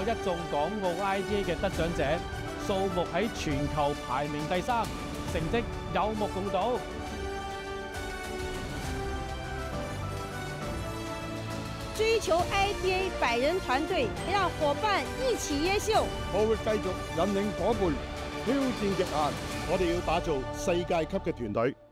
一眾港澳 ITA 嘅得獎者，數目喺全球排名第3，成績有目共睹。 追求 ITA 100人團隊，讓夥伴一起優秀。 我會繼續引領夥伴挑戰極限，我哋要打造世界級嘅團隊。